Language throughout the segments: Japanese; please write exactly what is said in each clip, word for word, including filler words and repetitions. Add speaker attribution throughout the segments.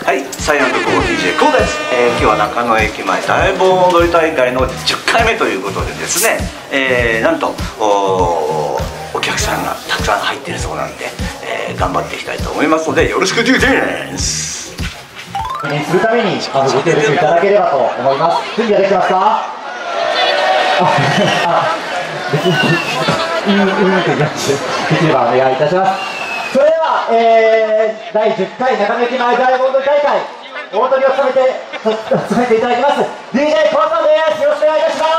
Speaker 1: はい、サイレントコー ディージェー コーです。えー、今日は中野駅前大盆踊り大会のじゅっかいめということでですね、えー、なんと お, お客さんがたくさん入っているそうなんで、えー、頑張っていきたいと思いますのでよろしくお願いします。
Speaker 2: 記念するためにまずご協力いただければと思います。準備はできてますか？あ、別にうんうんって感じでできればお願いいたします。それでは、えー、だいじゅっかい中野駅前大盆踊り大会大踊りを務めて務めていただきます ディージェー コーさんです。よろしくお願いいたします。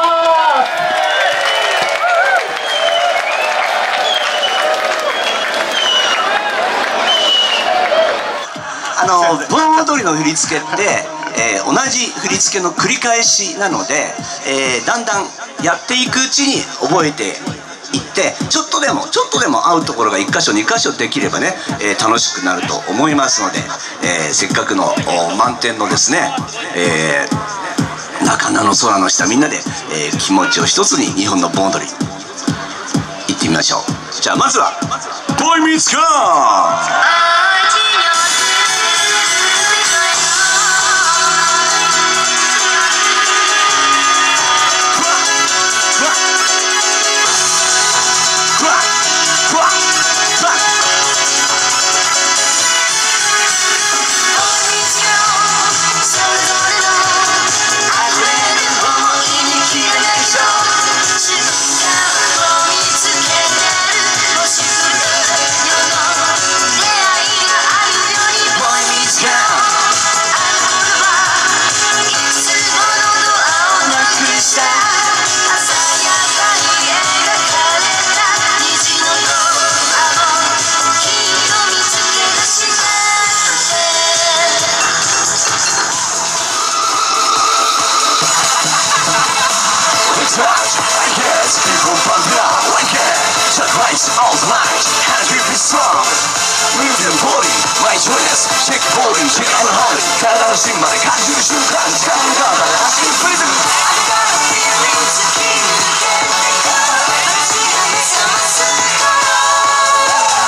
Speaker 1: あの盆踊りの振り付けって、えー、同じ振り付けの繰り返しなので、えー、だんだんやっていくうちに覚えていってちょっとでもちょっとでも合うところがいっかしょにかしょできればね、えー、楽しくなると思いますので、えー、せっかくの満点のですね、えー、中野の空の下みんなで、えー、気持ちを一つに日本の盆踊り行ってみましょう。じゃあまずはボーイミーツカーall the night, hands will be strong. Move your body, my choice. Shake body, shake and hold it. 体の芯まで感じる瞬間、時間がただ足に触れてる。I got a feeling to keep getting better. 私が目覚ますから。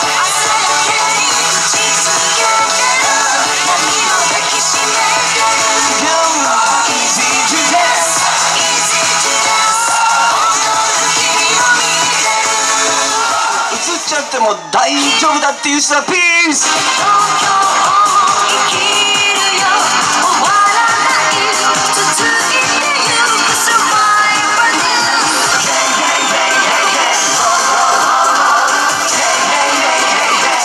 Speaker 1: 朝焼けに打ち続けてる。何も抱きしめてる。Easy to dance, easy to dance. 踊る君を見てる。映っちゃっても大丈夫だっていう人はピース。東京を生きるよ、終わらない続いてゆく Survivor New。 Hey hey hey hey hey Hey hey hey hey hey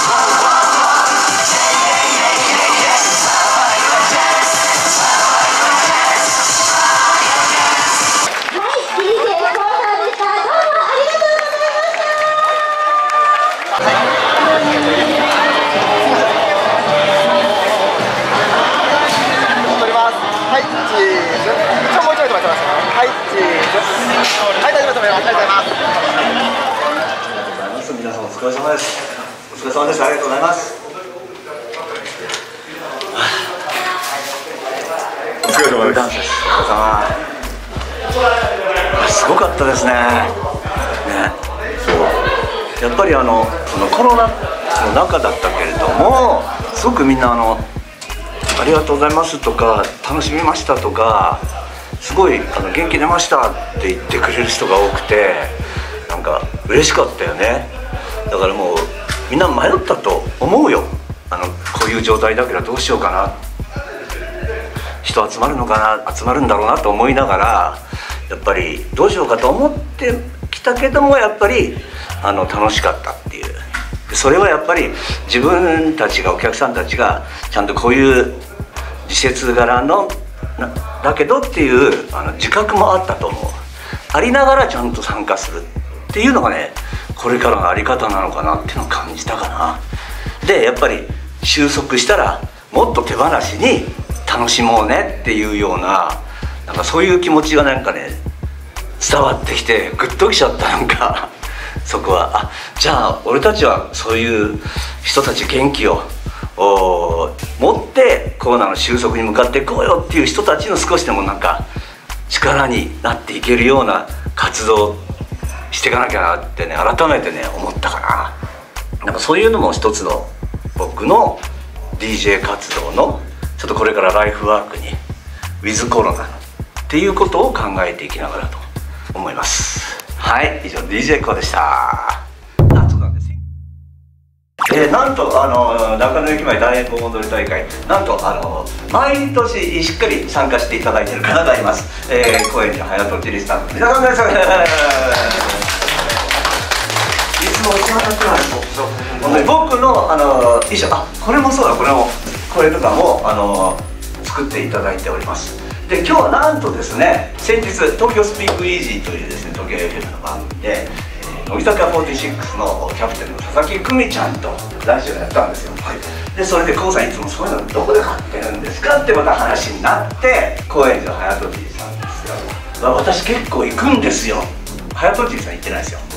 Speaker 1: Hey hey hey hey hey Survivor Dance Survivor Dance Survivor Dance。 はい、ディージェー コーさんでした。どうもありがとうございました。
Speaker 3: 踊ります。はい、チーズ。一応もうちょい止めてますね。はい、チーズ。はい、大丈夫です。止めます。ありがとうございます。
Speaker 1: 皆さんお疲れ様です。お疲れ様です。ありがとうございます。
Speaker 3: お疲れ様です。
Speaker 1: お疲れ様。すごかったですね。ね。やっぱりあのそのコロナの中だったけれども、すごくみんなあのありがとうございますとか楽しみましたとかすごいあの元気出ましたって言ってくれる人が多くて、なんか嬉しかったよね。だからもうみんな迷ったと思うよ。あのこういう状態だけどどうしようかな、人集まるのかな、集まるんだろうなと思いながらやっぱりどうしようかと思ってきたけども、やっぱりあの楽しかったっていう、それはやっぱり自分たちがお客さんたちがちゃんとこういう施設柄のだけどっていうあの自覚もあったと思う。ありながらちゃんと参加するっていうのがね、これからのあり方なのかなっていうのを感じたかな。でやっぱり収束したらもっと手放しに楽しもうねっていうような、なんかそういう気持ちがなんかね伝わってきてグッときちゃった。なんかそこはあ、じゃあ俺たちはそういう人たち元気を持ってコロナの収束に向かっていこうよっていう人たちの少しでもなんか力になっていけるような活動していかなきゃなってね、改めてね思ったかな。なんかそういうのも一つの僕のディージェー 活動のちょっとこれからライフワークにウィズコロナっていうことを考えていきながらと思います。はい、以上 ディージェー コーでした。夏なんですよ。えー、なんとあの中野駅前大盆踊り大会、なんとあの毎年しっかり参加していただいている方がいます。えー、高円寺隼人チリスタッフの皆さんです。いつもお世話になってます。本当に僕のあの衣装、あ、これもそうだ、これもこれとかもあの作っていただいております。で、今日はなんとですね、先日東京スピークイージーというですね、東京 エフエム の番組で、えー、乃木坂フォーティシックスのキャプテンの佐々木久美ちゃんとラジオやったんですよ。はい、でそれで コウさんいつもそういうのどこで買ってるんですかってまた話になって、高円寺の隼人じいさんですよ。私結構行くんですよ。隼人じいさん行ってないですよ。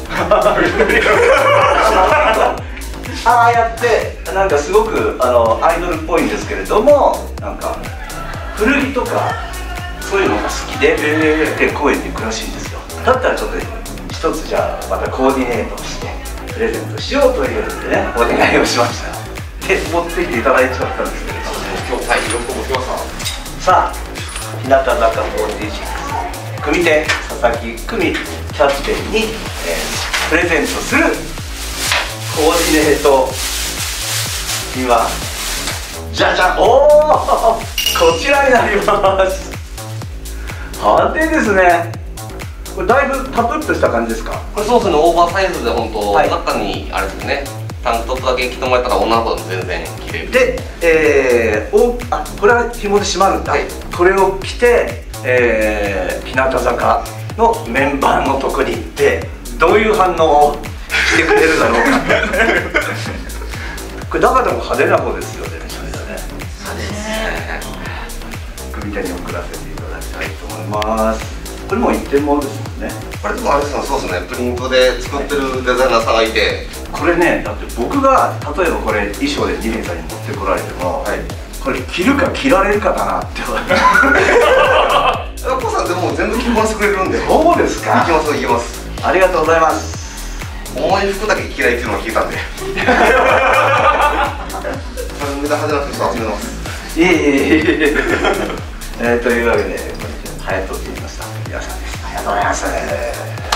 Speaker 1: ああやってなんかすごくあのアイドルっぽいんですけれども、なんか古着とかそういうのが好きで、えー、で高円寺に暮らしいんですよ。だったらちょっと一つじゃあまたコーディネートしてプレゼントしようというんでね、お願いをしました。で持ってきていただいちゃったんですけれども、
Speaker 3: 今日はいよく持ってきまし
Speaker 1: た。さあ日向坂フォーティシックス組手佐々木久美キャプテンに、えー、プレゼントするコーディネートにはじゃじゃん、おおこちらになります。派手ですね。これだいぶタプッとした感じですか？
Speaker 4: これそうですね、オーバーサイズで本当、
Speaker 1: はい、
Speaker 4: 中にあれですね、タンクトップだけ着てもらったら女の子でも全然着れる。
Speaker 1: で、えー、おあこれは紐で締まるんだ、はい、これを着て、えー、日向坂のメンバーのとこに行ってどういう反応をしてくれるだろうか。これ中でも派手な方ですよね。それだね、派手ですね。組手に送らせていただきたいと思います。これも一点物ですもんね。
Speaker 4: これでもあれですね、そうですね、プリントで作ってるデザイナーさんがいて、
Speaker 1: これね、だって僕が例えばこれ衣装でに名さんに持ってこられても、はい、これ着るか着られるかだなってコ
Speaker 4: さんでも全部着こなしてくれるんで。
Speaker 1: そうですか。
Speaker 4: いきますいきます。
Speaker 1: ありがとうございます。
Speaker 4: 重い服だけ着ないっていうのを聞いたんでそれ無駄派手な服集めます。
Speaker 1: いえいえいええー、というわけで隼人って言いました皆さんです。ありがとうございます。